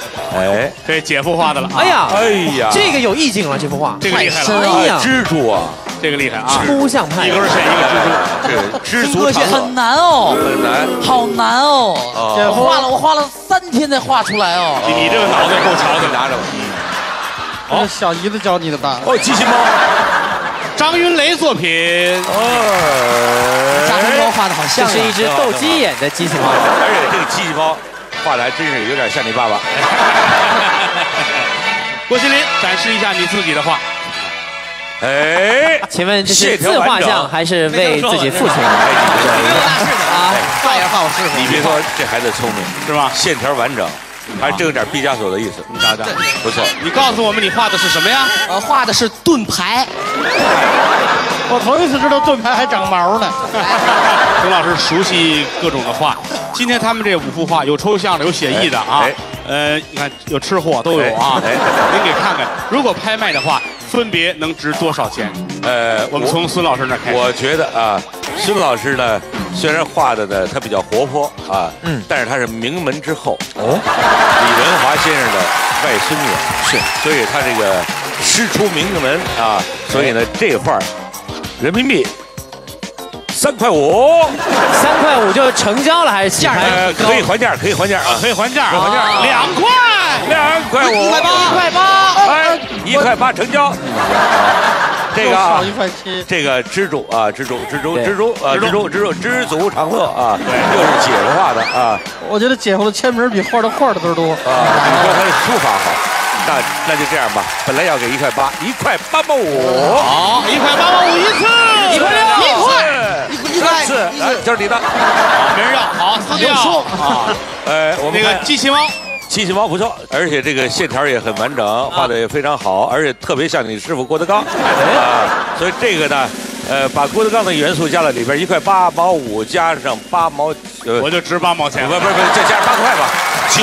哎， 这姐夫画的了。 哎呀， 哎呀， 这个有意境了，这幅画这个厉害了。 了。 哎呀， 蜘蛛啊， 这个厉害啊！ 抽象派， 一根线一个蜘蛛， 这知足常乐很难哦， 很难， 好难哦。我画了3天才画出来哦。 你这个脑子够巧的， 拿着吧。 好，小姨子教你的吧？ 哦，机器猫， 张云雷作品。 沙尘猫画的好像， 这是一只斗鸡眼的机器猫， 而且这个机器猫画的还真是有点像你爸爸。 郭麒麟，展示一下你自己的画。 哎，请问这是自画像还是为自己父亲？啊， 画也画我师傅。 你别说，这孩子聪明是吧？ 线条完整，还真有点毕加索的意思。 你瞧瞧， 不错。 你告诉我们你画的是什么呀？ 画的是盾牌。 我头一次知道盾牌还长毛呢。 陈老师熟悉各种的画，今天他们这5幅画有抽象的，有写意的啊。你看有吃货都有啊。您给看看，如果拍卖的话，分别能值多少钱？我们从孙老师那开始。 我觉得啊，孙老师呢，虽然画的呢他比较活泼啊，但是他是名门之后李文华先生的外孙女，是，所以他这个师出名门啊，所以呢这画人民币3.5块 ，3.5块就成交了还是价？ 可以还价，可以还价啊， 可以还价， 2块 2.5，1.8块 ，1.8，哎，1.8块成交。这个啊 ，1.7块。 这个蜘蛛啊，蜘蛛知足常乐啊，又是姐夫画的啊。 我觉得姐夫的签名比画的字多啊。你说他的书法好，那就这样吧。本来要给1.8块，1.8块8毛5。 好，1.8块8毛5一次 ，1块 6，1块 3次，来，就是你的。 好，没人要，好，撕掉啊。 我们那个机器猫。 机器猫不错，而且这个线条也很完整，画的也非常好，而且特别像你师傅郭德纲啊，所以这个呢，把郭德纲的元素加到里边，1.8块8毛5加上8毛， 我就值8毛钱， 不，再加上8块吧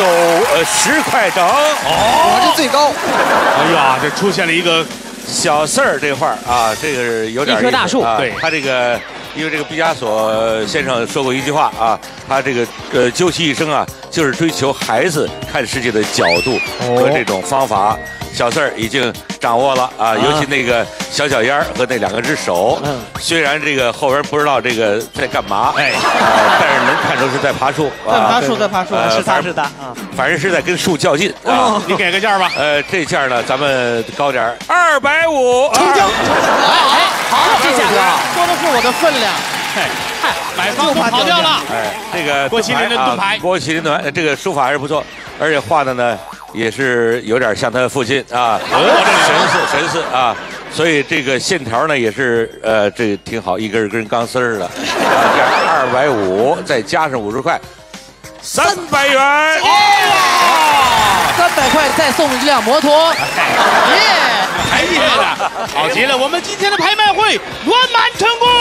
，10块整。 我这最高。 哎呀，这出现了一个小四儿这画啊，这个有点一棵大树， 对他这个。因为这个毕加索先生说过一句话啊，他这个究其一生啊，就是追求孩子看世界的角度和这种方法。小四儿已经掌握了啊，尤其那个小脚丫和那2只手，虽然这个后边不知道这个在干嘛，但是能看出是在爬树。 在爬树，是的啊， 反正是在跟树较劲啊。 你给个价吧。 这价呢，咱们高点，250。 成交。 好，这价格说的是我的分量。 买方都跑掉了。 这个郭麒麟的盾牌， 郭麒麟的这个书法还是不错，而且画的呢也是有点像他父亲啊，神似啊，所以这个线条呢也是这个挺好，一根跟钢丝儿的，这样250再加上50块，300元。 300块再送一辆摩托， 太厉害了，好极了！我们今天的拍卖会圆满成功。